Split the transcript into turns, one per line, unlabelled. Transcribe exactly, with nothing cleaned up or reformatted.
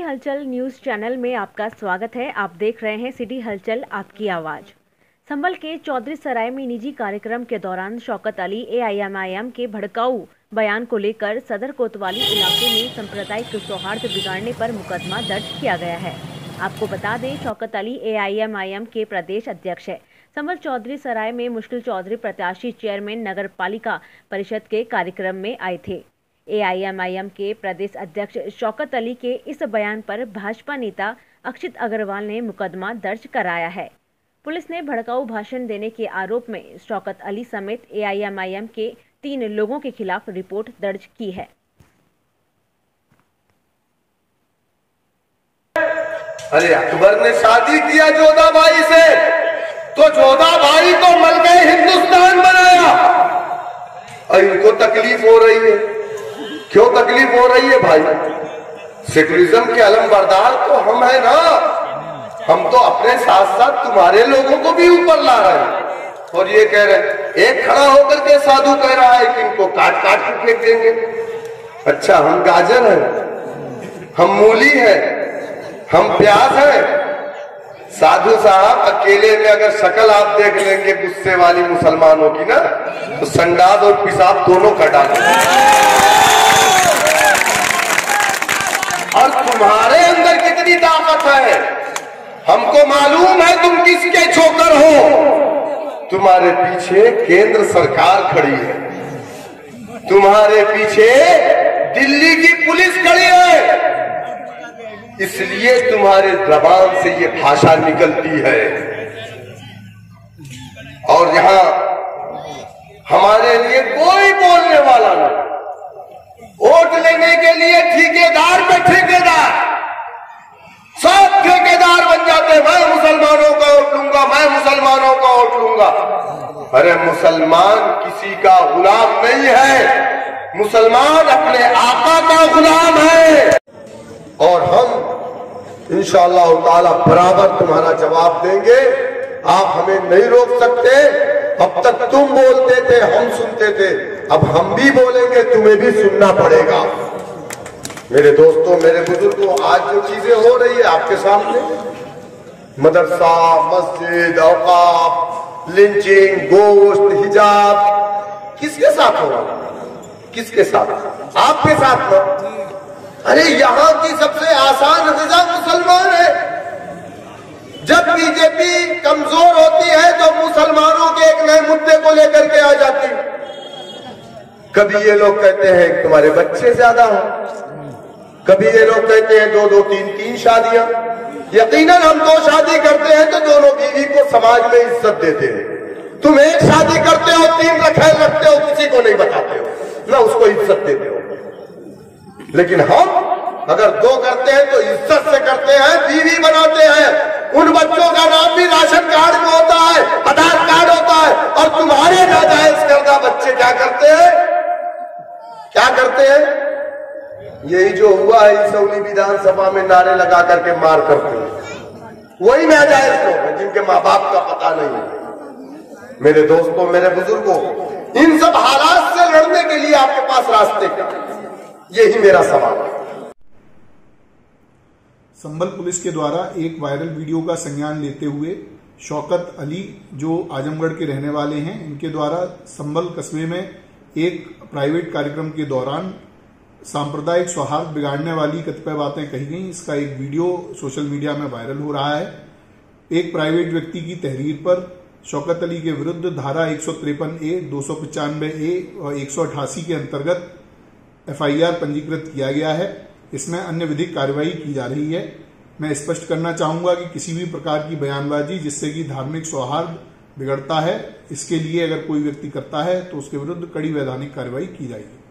हलचल news channel में आपका स्वागत है। आप देख रहे हैं सिटी हलचल, आपकी आवाज। संभल के चौधरी सराय में निजी कार्यक्रम के दौरान Shaukat Ali A I M I M के भड़काऊ बयान को लेकर सदर कोतवाली इलाके में सांप्रदायिक सौहार्द बिगाड़ने पर मुकदमा दर्ज किया गया है। आपको बता दें, Shaukat Ali A I M I M के प्रदेश अध्यक्ष है। संभल चौधरी सराय में मुश्किल चौधरी प्रत्याशी चेयरमैन नगर पालिका परिषद के कार्यक्रम में आए थे। ए आई एम आई एम के प्रदेश अध्यक्ष शौकत अली के इस बयान पर भाजपा नेता अक्षित अग्रवाल ने मुकदमा दर्ज कराया है। पुलिस ने भड़काऊ भाषण देने के आरोप में शौकत अली समेत ए आई एम आई एम के तीन लोगों के खिलाफ रिपोर्ट दर्ज की है।
अरे अकबर ने शादी किया जोधा भाई से, तो जोधा भाई को मल गए हिंदुस्तान बनाया। और इनको तकलीफ हो रही है। क्यों तकलीफ हो रही है भाई? सेकुलरिज्म के अलमबरदार तो हम है ना। हम तो अपने साथ साथ तुम्हारे लोगों को भी ऊपर ला रहे हैं। और ये कह रहे हैं, एक खड़ा होकर के साधु कह रहा है कि इनको काट काट के फेंक देंगे। अच्छा, हम गाजर हैं, हम मूली हैं, हम प्याज हैं। साधु साहब अकेले में अगर शक्ल आप देख लेंगे गुस्से वाली मुसलमानों की ना, तो संडास और पेशाब दोनों का डालेंगे। और तुम्हारे अंदर कितनी ताकत है हमको मालूम है। तुम किसके छोकर हो? तुम्हारे पीछे केंद्र सरकार खड़ी है, तुम्हारे पीछे दिल्ली की पुलिस खड़ी है, इसलिए तुम्हारे जबान से ये भाषा निकलती है। और यहां हमारे लिए कोई बोलने वाला नहीं। वोट लेने के लिए ठेकेदार पे ठेकेदार, सब ठेकेदार बन जाते। मैं मुसलमानों का वोट लूंगा, मैं मुसलमानों का वोट लूंगा। अरे मुसलमान किसी का गुलाम नहीं है, मुसलमान अपने आका का गुलाम है। और हम इंशाअल्लाह ताला बराबर तुम्हारा जवाब देंगे। आप हमें नहीं रोक सकते। अब तक तुम बोलते थे, हम सुनते थे, अब हम भी बोलेंगे, तुम्हें भी सुनना पड़ेगा। मेरे दोस्तों, मेरे बुजुर्गों, आज जो चीजें हो रही है आपके सामने, मदरसा, मस्जिद, औकाफ, लिंचिंग, गोश्त, हिजाब, किसके साथ हो रहा? किसके साथ? आपके साथ ना। अरे यहाँ की सबसे आसान ग़िज़ा मुसलमान है। जब बीजेपी कमजोर होती है तो मुसलमानों के एक नए मुद्दे को लेकर के आ जाती। कभी ये लोग कहते हैं तुम्हारे बच्चे ज्यादा हो, कभी ये लोग कहते हैं दो दो तीन तीन शादियां। यकीनन हम दो शादी करते हैं तो दोनों बीवी को समाज में इज्जत देते हैं। तुम एक शादी करते हो, तीन रखेल रखते हो, किसी को नहीं बताते हो, ना उसको इज्जत देते हो। लेकिन हम अगर दो करते हैं तो इज्जत से करते हैं, बीवी बनाते हैं। उन बच्चों का नाम भी राशन कार्ड में होता है, आधार कार्ड होता है। और तुम्हारे नाजायज करदा बच्चे क्या करते हैं? क्या करते हैं? यही जो हुआ है इसौली विधानसभा में नारे लगा करके मार करते हैं, वही नाजायज लोग हैं जिनके माँ बाप का पता नहीं है। मेरे दोस्तों, मेरे बुजुर्गों, इन सब हालात से लड़ने के लिए आपके पास रास्ते क्या? यही मेरा सवाल है।
संभल पुलिस के द्वारा एक वायरल वीडियो का संज्ञान लेते हुए शौकत अली, जो आजमगढ़ के रहने वाले हैं, इनके द्वारा संभल कस्बे में एक प्राइवेट कार्यक्रम के दौरान सांप्रदायिक सौहार्द बिगाड़ने वाली कतिपय बातें कही गई। इसका एक वीडियो सोशल मीडिया में वायरल हो रहा है। एक प्राइवेट व्यक्ति की तहरीर पर शौकत अली के विरुद्ध धारा एक सौ तिरपन ए, दो सौ पचानवे ए और एक सौ अठासी के अंतर्गत एफ आई आर पंजीकृत किया गया है। इसमें अन्य विधिक कार्रवाई की जा रही है। मैं स्पष्ट करना चाहूंगा कि किसी भी प्रकार की बयानबाजी जिससे कि धार्मिक सौहार्द बिगड़ता है, इसके लिए अगर कोई व्यक्ति करता है तो उसके विरुद्ध कड़ी वैधानिक कार्रवाई की जाएगी।